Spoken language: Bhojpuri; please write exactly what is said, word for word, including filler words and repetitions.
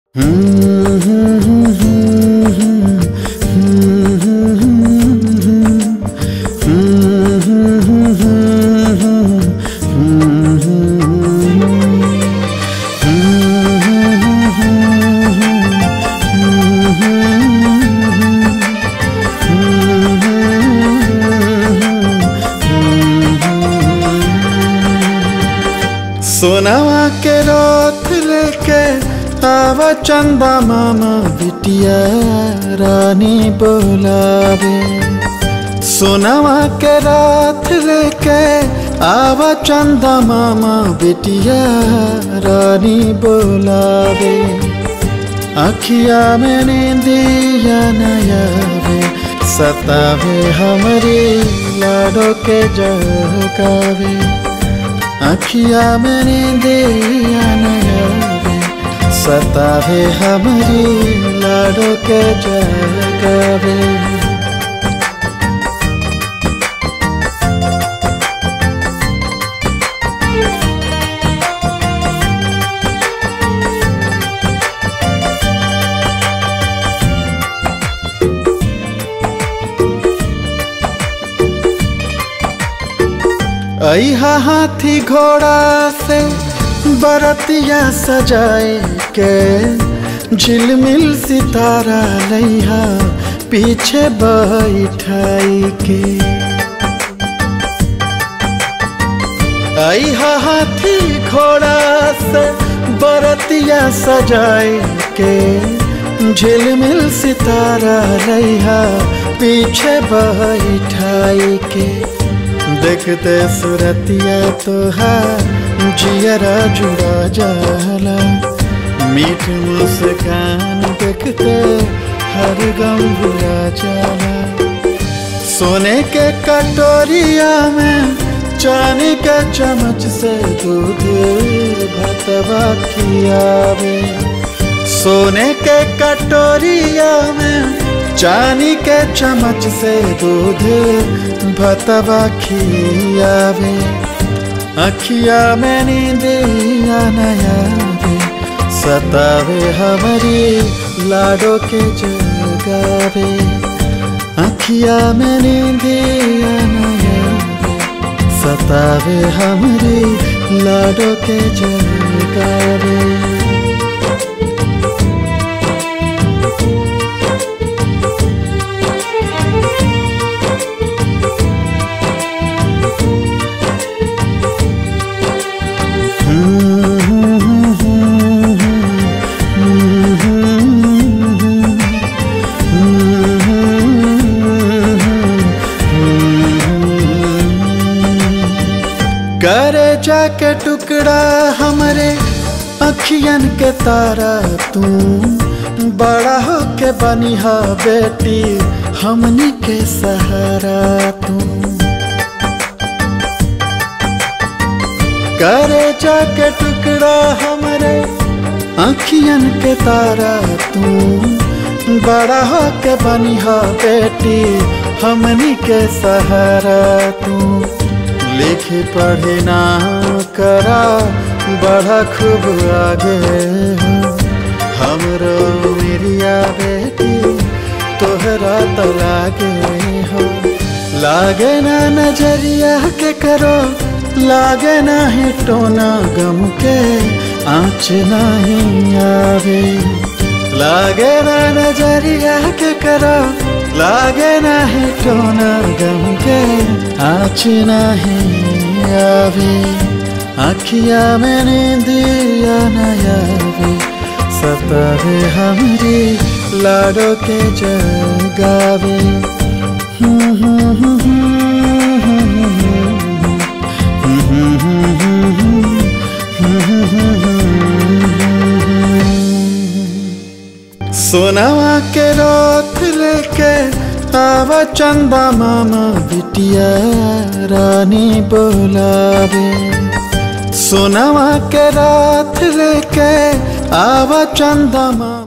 सोनावा के रथ लेके आवा चंदा मामा बिटिया रानी बोलावे। सोनावा के रथ लेके आवा चंदा मामा बिटिया रानी बोलावे। अखिया में नींदिया नयावे सतावे हमारी लाडो के जगावे। अखिया में नींदिया नयावे सतावे हमारी लाडो के जगावे। अइहा हाथी घोड़ा से बरतिया सजाए के झिलमिल सितारा लइहा पीछे बैठाई के। अइहा हाथी घोड़ा से बरतिया सजाए के झिलमिल सितारा लइहा पीछे बैठाई के। देखते सुरतिया तोहार जियरा जुड़ा जाला। मीठ मुस्कान देखते हर गम भुला जाला। सोने के कटोरिया में चांदी के चम्मच से दूध भतवा खियावे। सोने के कटोरिया में चांदी के चम्मच से दूध भतवा खियावे। अखिया में नींदिया नयावे सतावे हमारी लाडो के जगावे। अखिया में नींदिया नयावे सतावे हमारी लाडो के जगावे। करे जाके टुकड़ा हमरे अखियन के तारा तू। बड़ा हो के बनिहा बेटी हमनी के सहारा तू। करे जाके टुकड़ा हमरे अखियन के तारा तू। बड़ा हो के बनिहा बेटी हमनी के सहारा तू। लिखी पढ़ी ना करा बड़ा खूब आगे हो। हमरो मेरिया बेटी तोहरा तो लागे हो। लागे ना नजरिया के करो लागे ना ही टोना गम के आँच नहीं आवे। लागे ना नजरिया के करो लागे नहीं टोना गम के आँच नहीं आवे। अखिया में नींदिया नयावे सतावे हमारी लाडो के जगावे। सोनावा के रथ लेके आवा चंदा मामा बिटिया रानी बोलावे। सोनावा के रथ लेके आवा चंदा मामा।